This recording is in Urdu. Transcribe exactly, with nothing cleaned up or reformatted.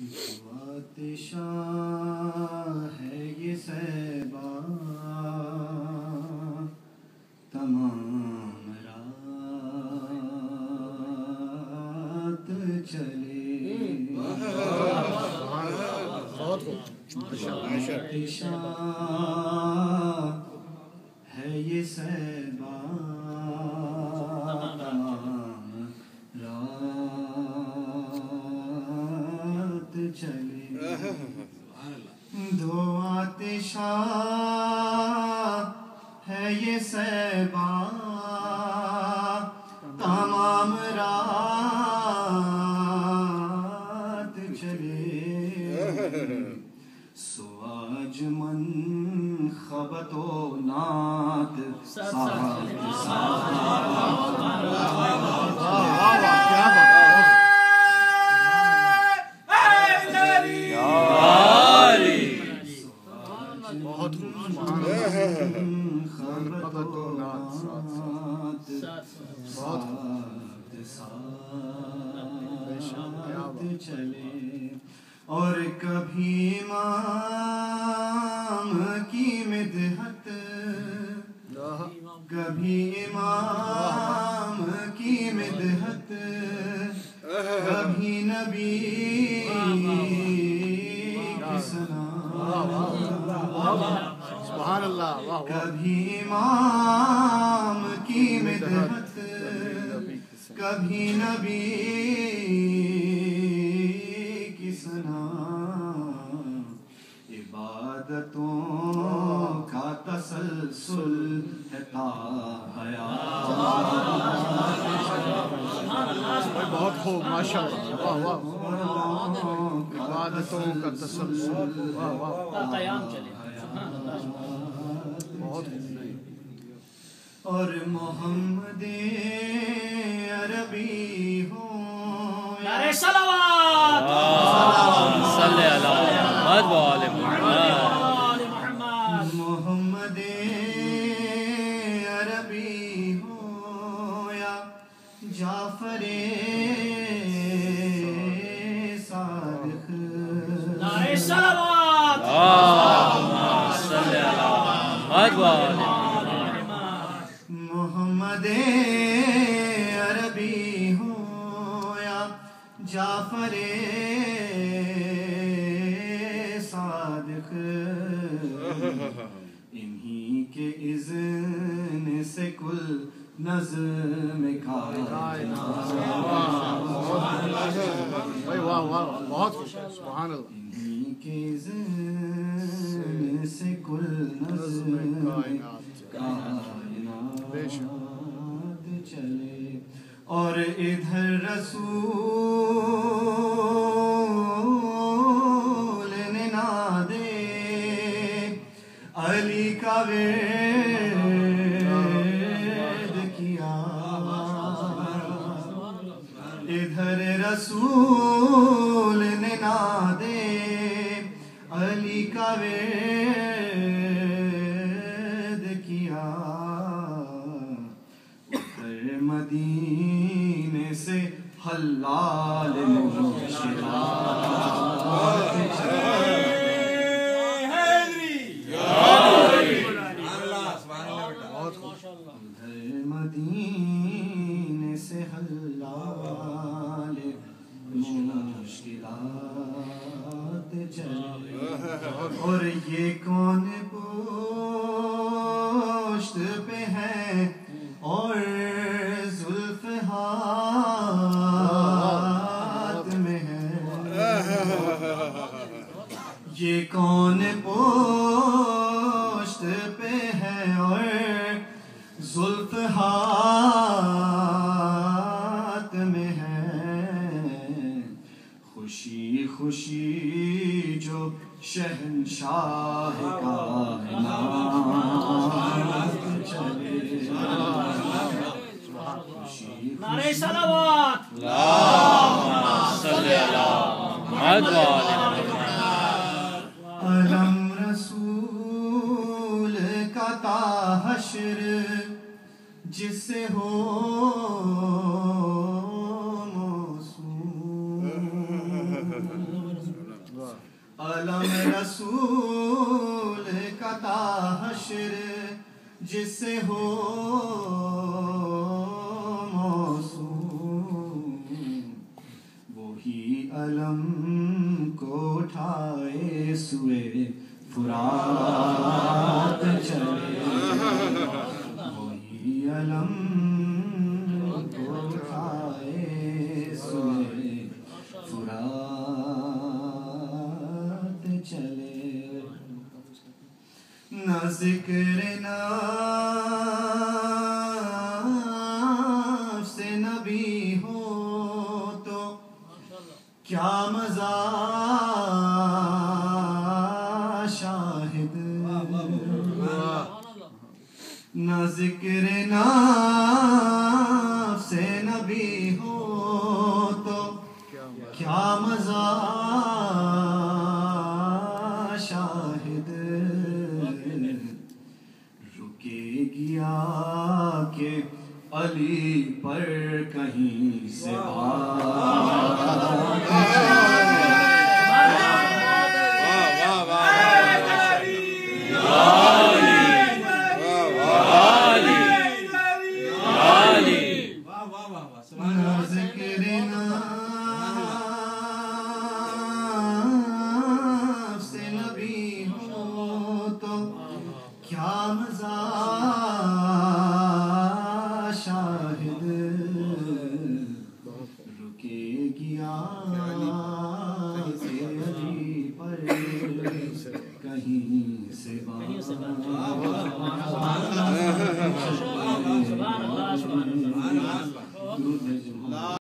آتشاں ہے یہ صیبا تمام رات چلے آتشاں ہے یہ صیبا تمام رات چلے دو آتشاں ہے یہ صیبا تمام رات چلے سو آج من خبت و نات چلے اور کبھی امام کی مدحت کبھی امام کی مدحت کبھی نبی کی ثنا سبحان اللہ کبھی امام کی مدحت کبھی نبی کی ثنا عبادتوں کا تسلسل ہے تا حیات بہت خوب ماشاء اللہ واہ واہ عبادتوں کا تسلسل واہ واہ قیام چلے بہت اور محمد عربی ہو نعرہ صلوات صلی اللہ محمد و آل محمد محمد عربی ہو یا جعفر صادق نعرہ صلوات صلی اللہ محمد و آل محمد عربی ہو یا جعفر صادق انہی کے اذن سے کل نظم کائنات واہ واہ بہت سبحان اللہ انہی کے اذن سے کل نظم کائنات چلے اور ادھر رسول نے نادے علی کا ورد کیا ادھر رسول نے نادے علی کا ورد کیا ادھر مدینے سے حلال مشکلات ادھر مدینے سے حلال مشکلات چلے اور یہ کون پشت پہ ہے اور زلف ہاتھ میں ہے یہ کون پشت پہ ہے اور زلف ہاتھ میں ہے خوشی خوشی جو شہنشاہ کائنات چلے نعرہ صلوات صلی اللہ محمد و آل علم رسول کا تا حشر جس سے ہو موسوم علم رسول کا تا حشر جس سے ہو موسوم، وہی علم کو اٹھائے سوئے فرات چلے، وہی علم کو اٹھائے سوئے فرات چلے، نہ ذکر نفس نبی ہو تو کیا مزہ شاہد، نہ ذکر نفس نبی ہو تو کیا مزہ